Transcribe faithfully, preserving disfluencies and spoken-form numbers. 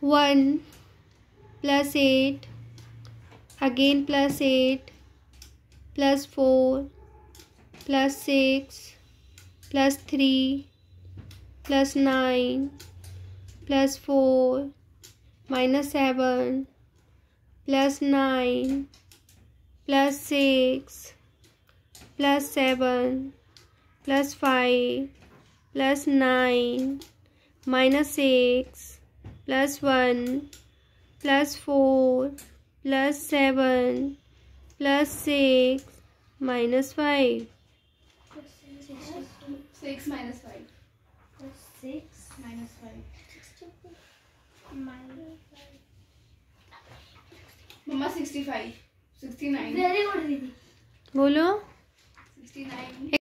One plus eight, again plus eight, plus four, plus six, plus three, plus nine, plus four, minus seven, plus nine, plus six, plus seven, plus five, plus nine, minus six, plus one, plus four, plus seven, plus six, minus five. Six minus five, six minus five, मम्मा sixty five, sixty nine. Very good दीदी। बोलो। Sixty nine.